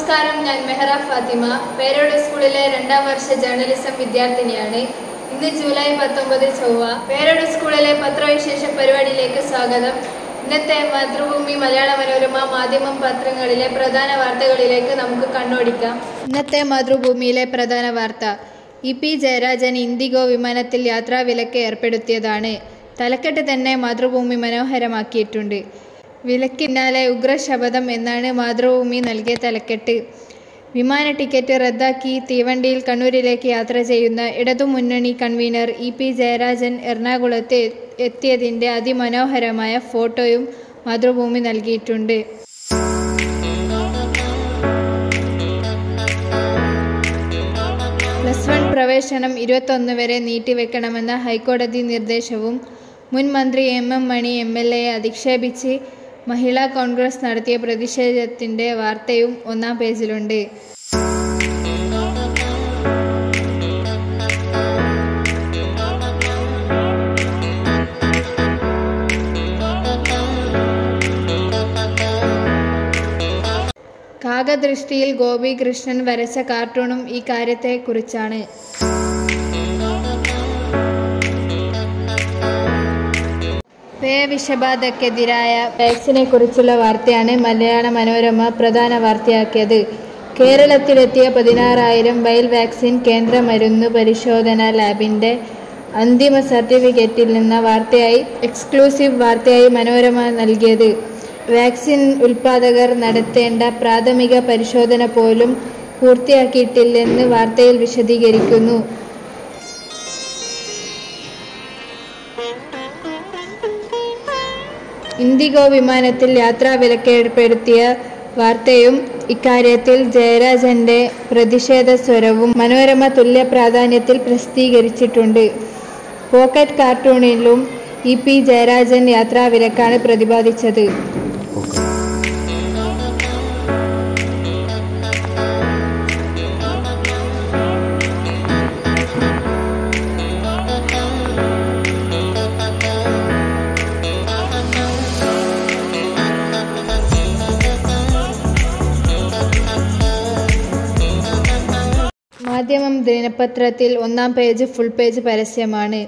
നമസ്കാരം, ഞാൻ മെഹ്റ ഫാത്തിമ. പേരോട് സ്കൂളിലെ 2ാം വർഷ ജേർണലിസം വിദ്യാർത്ഥിനിയാണ്. ഇന്ന് ജൂലൈ 19 ചൊവ്വ. പേരോട് സ്കൂളിലെ പത്രവിശേഷ പരിപാടിയിലേക്ക് സ്വാഗതം. ഇന്നത്തെ മാതൃഭൂമി, മലയാള മനോരമ, മാധ്യമം പത്രങ്ങളിലെ പ്രധാന വാർത്തകളിലേക്ക് നമുക്ക് കണ്ണോടിക്കാം. ഇന്നത്തെ മാതൃഭൂമിയിലെ പ്രധാന വാർത്ത: ഇ പി ജയരാജൻ ഇൻഡിഗോ വിമാനത്തിൽ യാത്രാവിലക്ക് ഏർപ്പെടുത്തിയതാണ്. തലക്കെട്ട് തന്നെ മാതൃഭൂമി മനോഹരമാക്കിയിട്ടുണ്ട്. വിലക്കിനാലെ ഉഗ്രശപഥം എന്നാണ് മാതൃഭൂമി നൽകിയ തലക്കെട്ട്. വിമാന ടിക്കറ്റ് റദ്ദാക്കി തീവണ്ടിയിൽ കണ്ണൂരിലേക്ക് യാത്ര ചെയ്യുന്ന ഇടതുമുന്നണി കൺവീനർ ഇ പി ജയരാജൻ എറണാകുളത്ത് എത്തിയതിൻ്റെ അതിമനോഹരമായ ഫോട്ടോയും മാതൃഭൂമി നൽകിയിട്ടുണ്ട്. +1 പ്രവേശനം 21 വരെ നീട്ടിവെക്കണമെന്ന ഹൈക്കോടതി നിർദ്ദേശവും മുൻ മന്ത്രി എം മണി MLA അധിക്ഷേപിച്ച് മഹിളാ കോൺഗ്രസ് നടത്തിയ പ്രതിഷേധത്തിൻ്റെ വാർത്തയും 1-ാം പേജിലുണ്ട്. കാകദൃഷ്ടിയിൽ ഗോപി കൃഷ്ണൻ വരച്ച കാർട്ടൂണും ഈ കാര്യത്തെക്കുറിച്ചാണ്. വിഷബാധക്കെതിരായ വാക്സിനെക്കുറിച്ചുള്ള വാർത്തയാണ് മലയാള മനോരമ പ്രധാന വാർത്തയാക്കിയത്. കേരളത്തിലെത്തിയ 16,000 വൈൽ വാക്സിൻ കേന്ദ്ര മരുന്ന് പരിശോധനാ ലാബിൻ്റെ അന്തിമ സർട്ടിഫിക്കറ്റിൽ നിന്ന വാർത്തയായി എക്സ്ക്ലൂസീവ് വാർത്തയായി മനോരമ നൽകിയത്. വാക്സിൻ ഉൽപ്പാദകർ നടത്തേണ്ട പ്രാഥമിക പരിശോധന പോലും പൂർത്തിയാക്കിയിട്ടില്ലെന്ന് വാർത്തയിൽ വിശദീകരിക്കുന്നു. ഇൻഡിഗോ വിമാനത്തിൽ യാത്രാവിലക്ക് ഏർപ്പെടുത്തിയ വാർത്തയും ഇക്കാര്യത്തിൽ ജയരാജൻ്റെ പ്രതിഷേധ സ്വരവും മനോരമ തുല്യ പ്രാധാന്യത്തിൽ പ്രസിദ്ധീകരിച്ചിട്ടുണ്ട്. പോക്കറ്റ് കാർട്ടൂണിലും ഇ പി ജയരാജൻ യാത്രാവിലക്കാണ് പ്രതിപാദിച്ചത്. മാധ്യമം ദിനപത്രത്തിൽ 1-ാം പേജ് ഫുൾ പേജ് പരസ്യമാണ്.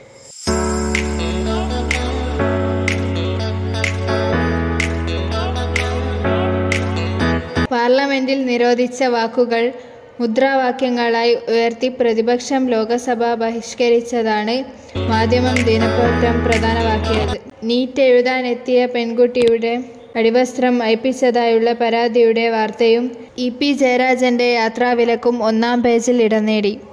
പാർലമെന്റിൽ നിരോധിച്ച വാക്കുകൾ മുദ്രാവാക്യങ്ങളായി ഉയർത്തി പ്രതിപക്ഷം ലോകസഭ ബഹിഷ്കരിച്ചതാണ് മാധ്യമം ദിനപത്രം പ്രധാനമാക്കിയത്. നീറ്റ് എഴുതാനെത്തിയ പെൺകുട്ടിയുടെ അടിവസ്ത്രം അഴിപ്പിച്ചതായുള്ള പരാതിയുടെ വാർത്തയും ഇ പി ജയരാജൻ്റെ യാത്രാവിലക്കും 1-ാം പേജിൽ ഇടം നേടി.